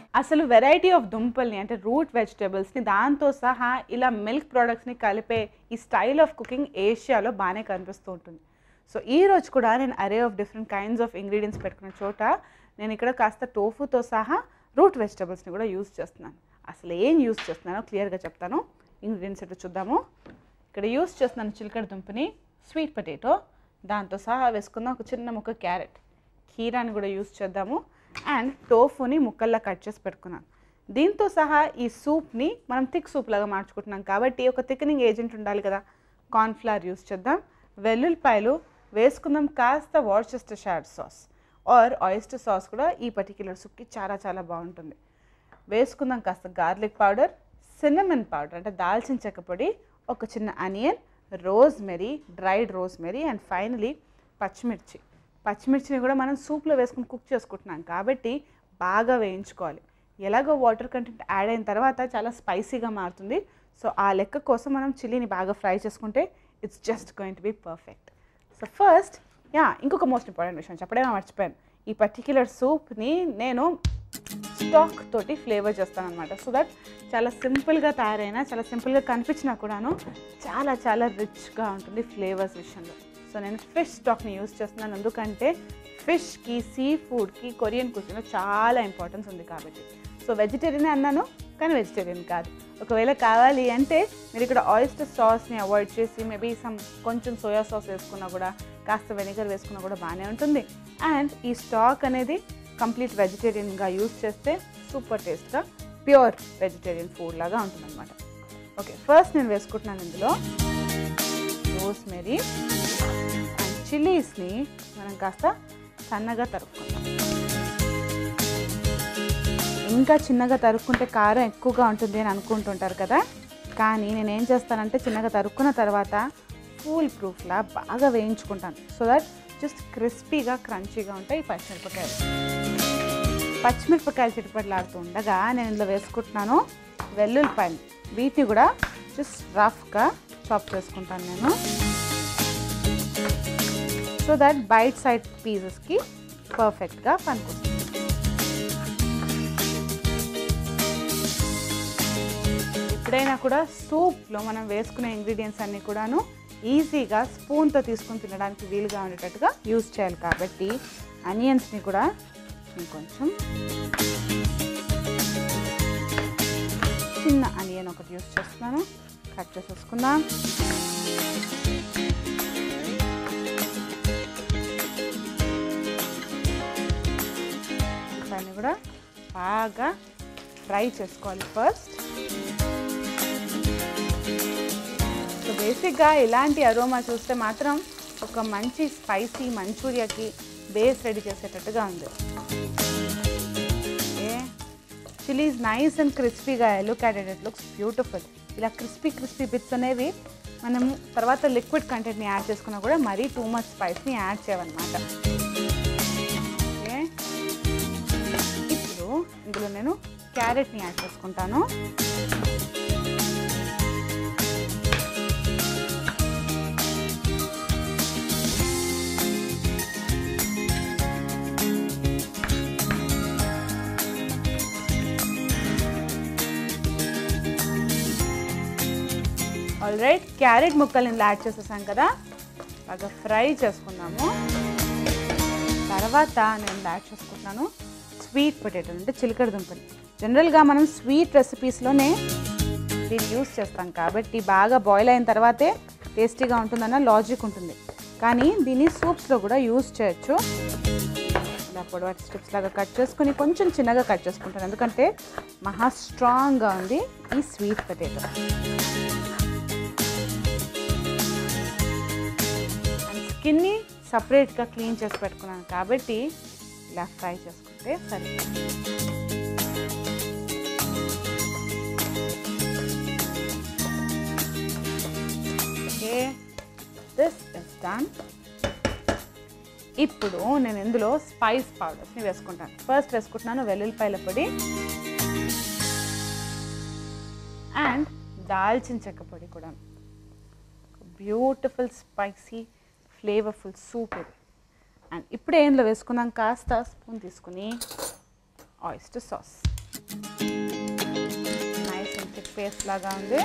అసలు variety of దుంపల్ని అంటే రూట్ వెజిటేబుల్స్ని దాంతో సహా ఇలా మిల్క్ ప్రోడక్ట్స్ని కలిపే ఈ స్టైల్ ఆఫ్ కుకింగ్ ఏషియాలో బాగానే కనిపిస్తూ ఉంటుంది. సో ఈరోజు కూడా నేను అరే of different kinds of ingredients పెట్టుకున్న చోట నేను ఇక్కడ కాస్త టోఫుతో సహా రూట్ వెజిటేబుల్స్ని కూడా యూజ్ చేస్తున్నాను. అసలు ఏం యూజ్ చేస్తున్నానో క్లియర్గా చెప్తాను. ఇంగ్రీడియంట్స్ ఎటు చూద్దాము. ఇక్కడ యూజ్ చేస్తున్నాను చిలకడ దుంపని, స్వీట్ పొటాటో, దాంతో సహా వేసుకుందాం ఒక చిన్న ముక్క క్యారెట్, కీరాని కూడా యూజ్ చేద్దాము, అండ్ టోఫుని ముక్కల్లా కట్ చేసి పెట్టుకున్నాను. దీంతో సహా ఈ సూప్ని మనం థిక్ సూప్ లాగా మార్చుకుంటున్నాం కాబట్టి ఒక థిక్నింగ్ ఏజెంట్ ఉండాలి కదా, కార్న్ఫ్లవర్ యూజ్ చేద్దాం, వెల్లుల్లిపాయలు వేసుకుందాం, కాస్త worcestershire sauce or oyster sauce కూడా ఈ పర్టిక్యులర్ సూప్కి చాలా చాలా బాగుంటుంది. వేసుకుందాం కాస్త గార్లిక్ పౌడర్, సిన్నమన్ పౌడర్ అంటే దాల్చిన చెక్క పొడి, ఒక చిన్న onion, rosemary, dried rosemary, and finally పచ్చిమిర్చి. పచ్చిమిర్చిని కూడా మనం సూప్లో వేసుకుని కుక్ చేసుకుంటున్నాం కాబట్టి బాగా వేయించుకోవాలి. ఎలాగో వాటర్ కంటెంట్ యాడ్ అయిన తర్వాత చాలా స్పైసీగా మారుతుంది. సో ఆ లెక్క కోసం మనం చిల్లీని బాగా ఫ్రై చేసుకుంటే it's just going to be perfect. So first ఇంకొక మోస్ట్ ఇంపార్టెంట్ విషయం చెప్పడమే మర్చిపోయాను. ఈ పర్టిక్యులర్ సూప్ని నేను స్టాక్ తోటి ఫ్లేవర్ చేస్తాను అనమాట. సో దట్ చాలా సింపుల్గా తయారైనా, చాలా సింపుల్గా కనిపించినా కూడాను చాలా చాలా రిచ్గా ఉంటుంది ఫ్లేవర్స్ విషయంలో. సో నేను ఫిష్ స్టాక్ని యూజ్ చేస్తున్నాను, ఎందుకంటే ఫిష్కి, సీ ఫుడ్కి కొరియన్ కుజిన్లో చాలా ఇంపార్టెన్స్ ఉంది కాబట్టి. సో వెజిటేరియన్ అన్నాను కానీ వెజిటేరియన్ కాదు. ఒకవేళ కావాలి అంటే మీరు ఇక్కడ ఆయిస్టర్ సాస్ని అవాయిడ్ చేసి మేబీ కొంచెం సోయా సాస్ వేసుకున్నా కూడా, కాస్త వెనిగర్ వేసుకున్నా కూడా బాగానే ఉంటుంది. అండ్ ఈ స్టాక్ అనేది కంప్లీట్ వెజిటేరియన్గా యూజ్ చేస్తే సూపర్ టేస్ట్గా ప్యూర్ వెజిటేరియన్ ఫుడ్ లాగా ఉంటుంది అనమాట. ఓకే, ఫస్ట్ నేను వేసుకుంటున్నాను ఇందులో రోస్మెరీ అండ్ చిల్లీస్ని మనం కాస్త సన్నగా తరుక్కుంటాం. ఇంకా చిన్నగా తరుక్కుంటే కారం ఎక్కువగా ఉంటుంది అని అనుకుంటుంటారు కదా, కానీ నేను ఏం చేస్తానంటే చిన్నగా తరుక్కున్న తర్వాత ఫుల్ ప్రూఫ్లా బాగా వేయించుకుంటాను. సో దట్ జస్ట్ క్రిస్పీగా క్రంచీగా ఉంటాయి ఈ పచ్చిమిరపకాయలు. పచ్చిమిరపకాయలు చిటపట్లాడుతూ ఉండగా నేను ఇందులో వేసుకుంటున్నాను వెల్లుల్లిపాయలు. వీటిని కూడా జస్ట్ రఫ్గా చాప్ చేసుకుంటాను నేను, సో దట్ బైట్ సైడ్ పీసెస్కి పర్ఫెక్ట్గా పనికొస్తుంది. ఎప్పుడైనా కూడా సూప్లో మనం వేసుకునే ఇంగ్రీడియంట్స్ అన్నీ కూడాను ఈజీగా స్పూన్తో తీసుకుని తినడానికి వీలుగా ఉండేటట్టుగా యూజ్ చేయాలి కాబట్టి ఆనియన్స్ని కూడా ఇంకొంచెం చిన్న ఆనియన్ ఒకటి యూజ్ చేస్తున్నాను, కట్ చేసేసుకుందాం. దాన్ని కూడా బాగా ఫ్రై చేసుకోవాలి ఫస్ట్. సో బేసిక్గా ఇలాంటి అరోమా చూస్తే మాత్రం ఒక మంచి స్పైసీ మంచూరియాకి బేస్ రెడీ చేసేటట్టుగా ఉంది. ఓకే, చిల్లీస్ నైస్ అండ్ క్రిస్పీగా, look at it, it looks beautiful. ఇలా క్రిస్పీ బిట్స్ అనేవి మనం తర్వాత లిక్విడ్ కంటెంట్ని యాడ్ చేసుకున్నా కూడా మరీ టూ మచ్ స్పైస్ని యాడ్ చేయవన్నమాట. ఓకే, ఇప్పుడు ఇందులో నేను క్యారెట్ని యాడ్ చేసుకుంటాను. ఆల్రైట్, క్యారెట్ ముక్కలు ఇందులో యాడ్ చేసేసాం కదా, బాగా ఫ్రై చేసుకుందాము. తర్వాత నేను యాడ్ చేసుకుంటున్నాను స్వీట్ పొటాటో అంటే చిలకడ దుంపని. జనరల్గా మనం స్వీట్ రెసిపీస్లోనే దీన్ని యూజ్ చేస్తాం కాబట్టి బాగా బాయిల్ అయిన తర్వాతే టేస్టీగా ఉంటుందన్న లాజిక్ ఉంటుంది, కానీ దీన్ని సూప్స్లో కూడా యూజ్ చేయొచ్చు. ఇలా పొడవాటి స్ట్రిప్స్ లాగా కట్ చేసుకుని కొంచెం చిన్నగా కట్ చేసుకుంటాను, ఎందుకంటే మహా స్ట్రాంగ్గా ఉంది ఈ స్వీట్ పొటాటో. స్కిన్ని సపరేట్గా క్లీన్ చేసి పెట్టుకున్నాను కాబట్టి ఇలా ఫ్రై చేసుకుంటే సరే. Okay, this is done. ఇప్పుడు నేను ఇందులో స్పైస్ పౌడర్స్ని వేసుకుంటాను. ఫస్ట్ వేసుకుంటున్నాను వెల్లుల్లిపాయల పొడి అండ్ దాల్చిన చెక్క పొడి కూడా. బ్యూటిఫుల్ స్పైసీ ఫ్లేవర్ఫుల్ సూప్ ఇది. అండ్ ఇప్పుడే ఇందులో వేసుకున్నాం కాస్త స్పూన్ తీసుకుని oyster sauce. Nice and thick paste లాగా ఉంది.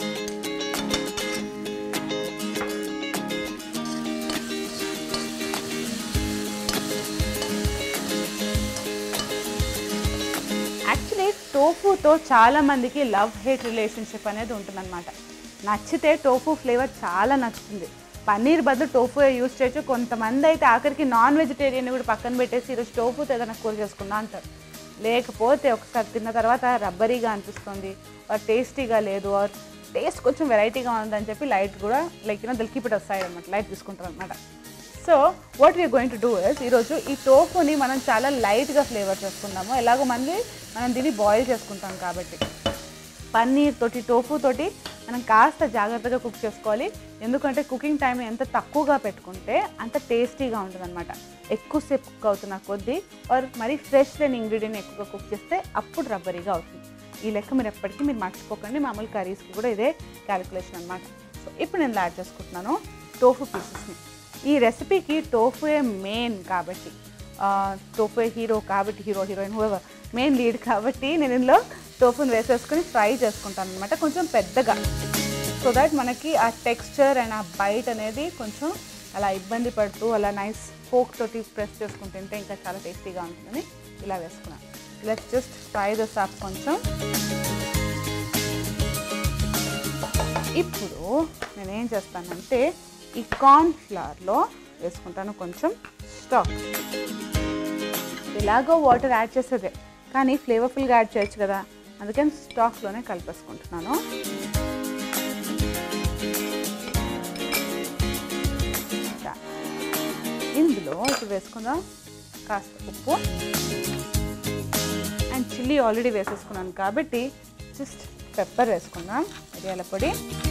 యాక్చువల్లీ టోఫూతో చాలామందికి లవ్ హేట్ రిలేషన్షిప్ అనేది ఉంటుందన్నమాట. నచ్చితే టోఫూ ఫ్లేవర్ చాలా నచ్చుతుంది. పన్నీర్ బదులు టోఫూ యూజ్ చేయొచ్చు. కొంతమంది అయితే ఆఖరికి నాన్ వెజిటేరియన్ కూడా పక్కన పెట్టేసి ఈరోజు టోఫూతో ఏదైనా కూర చేసుకుందా అంటారు. లేకపోతే ఒకసారి తిన్న తర్వాత రబ్బరీగా అనిపిస్తుంది, ఆర్ టేస్టీగా లేదు, ఆర్ టేస్ట్ కొంచెం వెరైటీగా ఉందని చెప్పి లైట్ కూడా they'll keep it aside అనమాట, లైట్ తీసుకుంటారు అనమాట. So what we are going to do is ఈరోజు ఈ టోఫూని మనం చాలా లైట్గా ఫ్లేవర్ చేసుకుందాము. ఎలాగో మనం దీన్ని బాయిల్ చేసుకుంటాం కాబట్టి పన్నీర్ తోటి టోఫూ తోటి మనం కాస్త జాగ్రత్తగా కుక్ చేసుకోవాలి. ఎందుకంటే కుకింగ్ టైం ఎంత తక్కువగా పెట్టుకుంటే అంత టేస్టీగా ఉంటుంది అనమాట. ఎక్కువసేపు కుక్ అవుతున్న కొద్దీ ఆర్ మరీ ఫ్రెష్ లేని ఇంగ్రీడియంట్ ఎక్కువగా కుక్ చేస్తే అప్పుడు రబ్బరీగా అవుతుంది. ఈ లెక్క మీరు ఎప్పటికీ మర్చిపోకండి. మామూలు కర్రీస్కి కూడా ఇదే క్యాలిక్యులేషన్ అనమాట. సో ఇప్పుడు నేను యాడ్ చేసుకుంటున్నాను టోఫూ పీసెస్ని. ఈ రెసిపీకి టోఫూయే మెయిన్ కాబట్టి, టోఫూయే హీరో కాబట్టి, హీరోయిన్ మెయిన్ లీడ్ కాబట్టి నేను ఇందులో టోఫూని వేసేసుకొని ఫ్రై చేసుకుంటాను అనమాట, కొంచెం పెద్దగా. సో దట్ మనకి ఆ టెక్స్చర్ అండ్ ఆ బైట్ అనేది కొంచెం అలా ఇబ్బంది పడుతూ అలా నైస్ ఫోక్ తోటి ప్రెస్ చేసుకుంటుంటే ఇంకా చాలా టేస్టీగా ఉంటుందని ఇలా వేసుకున్నాను. Let's just fry this up కొంచెం. ఇప్పుడు నేనేం చేస్తానంటే ఈ కార్న్ ఫ్లవర్లో వేసుకుంటాను కొంచెం స్టాక్. ఇలాగో వాటర్ యాడ్ చేసేదే కానీ ఫ్లేవర్ఫుల్గా యాడ్ చేయొచ్చు కదా, అందుకని స్టాక్లోనే కలిపేసుకుంటున్నాను. ఇందులో ఇప్పుడు వేసుకుందాం కాస్త ఉప్పు అండ్ చిల్లీ ఆల్రెడీ వేసేసుకున్నాను కాబట్టి జస్ట్ పెప్పర్ వేసుకుందాం, మిరియాల పొడి,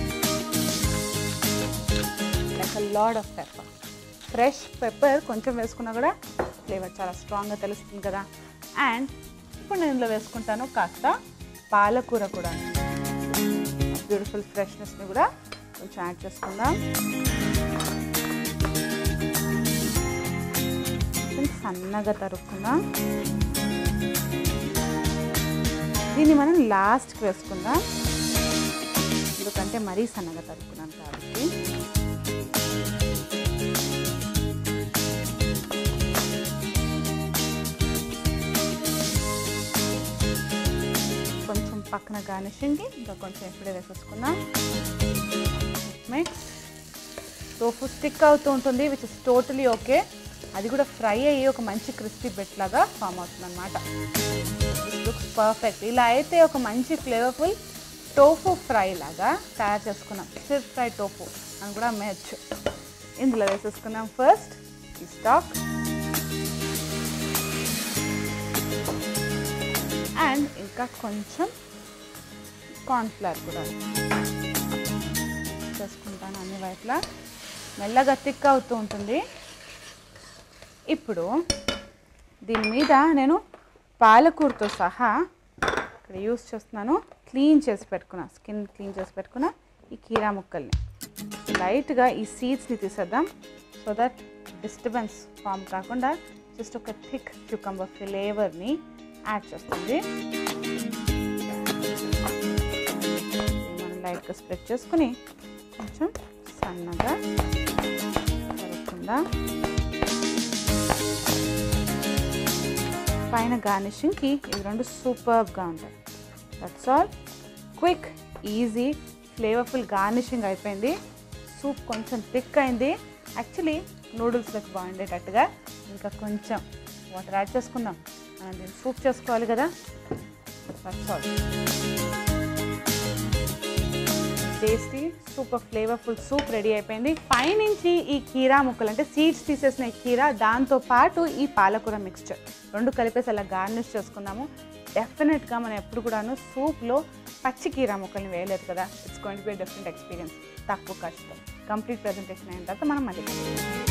like a load of pepper. Fresh pepper కొంచెం వేసుకున్నా కూడా ఫ్లేవర్ చాలా స్ట్రాంగ్గా తెలుస్తుంది కదా. అండ్ ఇప్పుడు నేను ఇందులో వేసుకుంటాను కాస్త పాలకూర కూడా, బ్యూటిఫుల్ ఫ్రెష్నెస్ని కూడా కొంచెం యాడ్ చేసుకుందాం. సన్నగా తరుక్కుందాం. దీన్ని మనం లాస్ట్కి వేసుకుందాం, ఎందుకంటే మరీ సన్నగా తరుక్కున్నాం కాబట్టి. కొంచెం పక్కన గార్నిషింగ్కి ఇంకా కొంచెం ఇప్పుడే వేసేసుకుందాం. మిక్స్. టోఫు స్టిక్ అవుతూ ఉంటుంది, విచ్ ఇస్ టోటలీ ఓకే. అది కూడా ఫ్రై అయ్యి ఒక మంచి క్రిస్పీ బెట్ లాగా ఫామ్ అవుతుంది అనమాట. This looks perfect. ఇలా అయితే ఒక మంచి ఫ్లేవర్ఫుల్ టోఫు ఫ్రై లాగా తయారు చేసుకున్నాం. స్టిర్ ఫ్రై టోఫు అని కూడా అమ్మేయచ్చు. ఇందులో వేసేసుకున్నాం ఫస్ట్ ఈ స్టాక్ అండ్ ఇంకా కొంచెం కార్న్ఫ్లవర్ కూడా చేసుకుంటాను అన్ని వైపులా. మెల్లగా థిక్ అవుతూ ఉంటుంది. ఇప్పుడు దీని మీద నేను పాలకూరతో సహా ఇక్కడ యూస్ చేస్తున్నాను, క్లీన్ చేసి పెట్టుకున్నా, స్కిన్ క్లీన్ చేసి పెట్టుకున్న ఈ కీరా ముక్కల్ని లైట్గా ఈ సీడ్స్ని తీసేద్దాం. సో దట్ డిస్టర్బెన్స్ ఫామ్ కాకుండా జస్ట్ ఒక థిక్ క్యూకంబర్ ఫ్లేవర్ని యాడ్ చేస్తుంది. మనం లైట్గా స్ప్రెడ్ చేసుకుని కొంచెం సన్నగా కలుపుకుందా. పైన గార్నిషింగ్కి ఇవి రెండు సూపర్గా ఉంటాయి. That's all. Quick, easy, flavourful garnishing అయిపోయింది. సూప్ కొంచెం థిక్ అయింది. యాక్చువల్లీ నూడిల్స్లోకి బాగుండేటట్టుగా ఇంకా కొంచెం వాటర్ యాడ్ చేసుకుందాం. మనం దీన్ని సూప్ చేసుకోవాలి కదా. That's all. Tasty super flavourful soup ready అయిపోయింది. పైనుంచి ఈ కీరా ముక్కలు అంటే సీడ్స్ తీసేసిన ఈ కీరా, దాంతో పాటు ఈ పాలకూర మిక్స్చర్ రెండు కలిపేసి అలా గార్నిష్ చేసుకుందాము. డెఫినెట్గా మనం ఎప్పుడు కూడాను సూప్లో పచ్చి కీరా ముక్కల్ని వేయలేదు కదా. It's going to be different experience. తక్కువ ఖర్చుతో కంప్లీట్ ప్రజెంటేషన్ అయిన తర్వాత మనం మళ్ళీ